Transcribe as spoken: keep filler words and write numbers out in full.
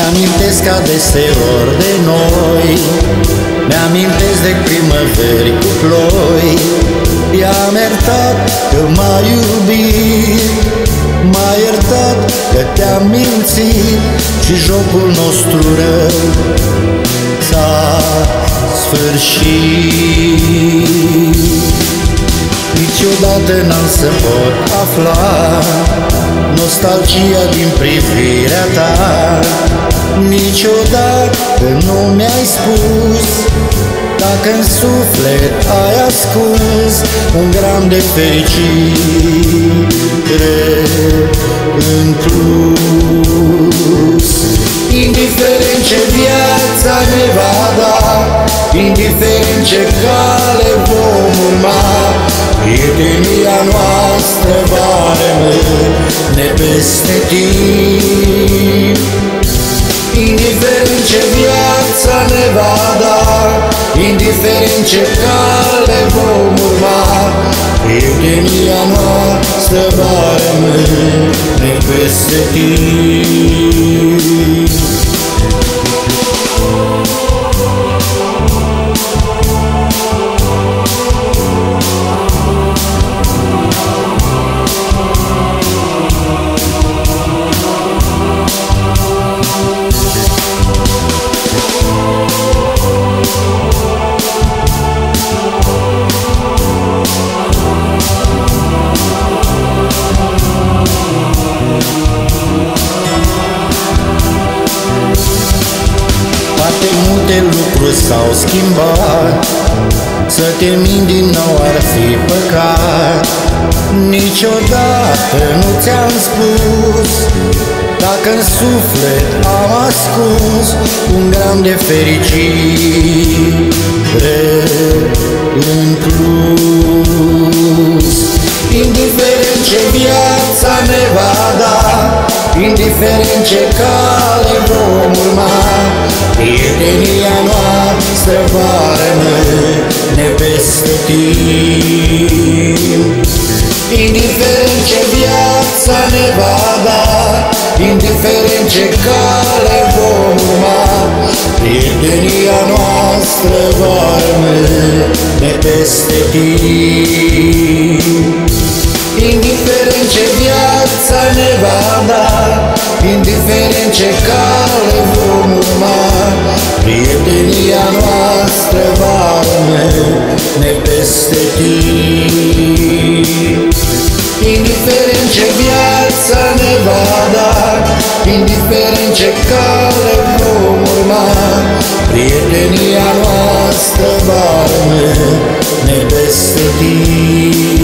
Mi-amintesc adeseori de noi, mi-amintesc de primăveri cu ploi. I-am iertat că m-ai iubit, m-a iertat că te-am mințit și jocul nostru rău s-a sfârșit. Niciodată n-am să pot afla nostalgia din privirea ta, niciodată nu mi-ai spus dacă în suflet ai ascuns un gram de fericire în plus. Indiferent ce viața ne va da, indiferent ce cale vom urma, prietenia noastră va rămâne peste timp. Indiferent ce viața ne va da, indiferent ce cale vom urma, prietenia noastră va rămâne peste timp. Multe lucruri s-au schimbat, să te mint din nou ar fi păcat. Niciodată nu ți-am spus dacă în suflet am ascuns un gram de fericire în plus. Indiferent ce viața ne va da, indiferent ce cale vom urma, prietenia noastră va rămâne peste timp. Indiferent ce viața ne va da, indiferent ce cale vom urma, prietenia noastră va rămâne peste timp. Indiferent ce viața ne va da, indiferent ce cale vom urma, prietenia noastră va rămâne peste timp. Indiferent ce viața ne va da, indiferent ce cale vom urma, prietenia noastră va rămâne peste timp.